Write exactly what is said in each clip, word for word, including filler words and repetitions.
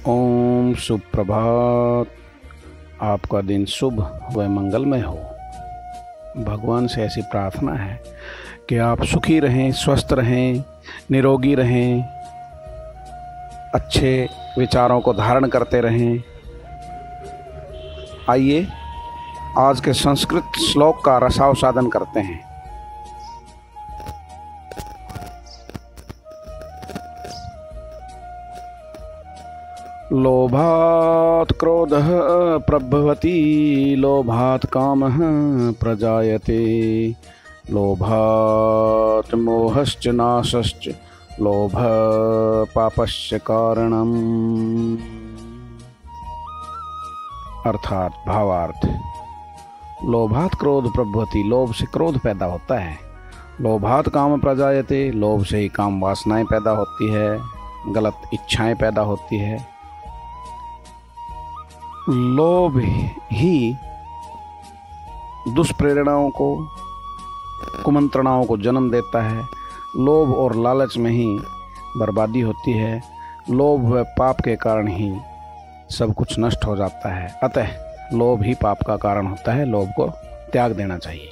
ओम सुप्रभात। आपका दिन शुभ व मंगलमय हो। भगवान से ऐसी प्रार्थना है कि आप सुखी रहें, स्वस्थ रहें, निरोगी रहें, अच्छे विचारों को धारण करते रहें। आइए आज के संस्कृत श्लोक का रसास्वादन करते हैं। लोभात् क्रोधः प्रभवति, लोभात् कामः प्रजायते, लोभात् मोहश्च नाशश्च, लोभः पापस्य कारणम्। अर्थात भावार्थ, लोभात् क्रोध प्रभवति, लोभ से क्रोध पैदा होता है। लोभात् काम प्रजायते, लोभ से ही काम वासनाएं पैदा होती है, गलत इच्छाएं पैदा होती है। लोभ ही दुष्प्रेरणाओं को, कुमंत्रणाओं को जन्म देता है। लोभ और लालच में ही बर्बादी होती है। लोभ व पाप के कारण ही सब कुछ नष्ट हो जाता है। अतः लोभ ही पाप का कारण होता है। लोभ को त्याग देना चाहिए।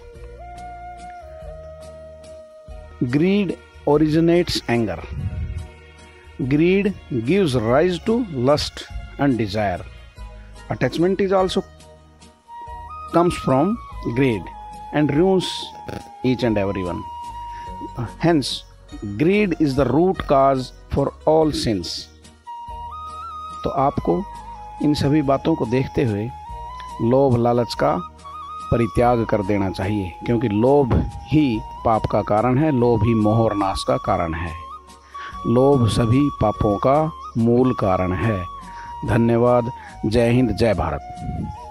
Greed originates anger. Greed gives rise to lust and desire. Attachment is also comes from greed and ruins each and everyone. Hence, greed is the root cause for all sins. तो आपको इन सभी बातों को देखते हुए लोभ लालच का परित्याग कर देना चाहिए, क्योंकि लोभ ही पाप का कारण है। लोभ ही मोह और नाश का कारण है। लोभ सभी पापों का मूल कारण है। धन्यवाद। जय हिंद, जय भारत।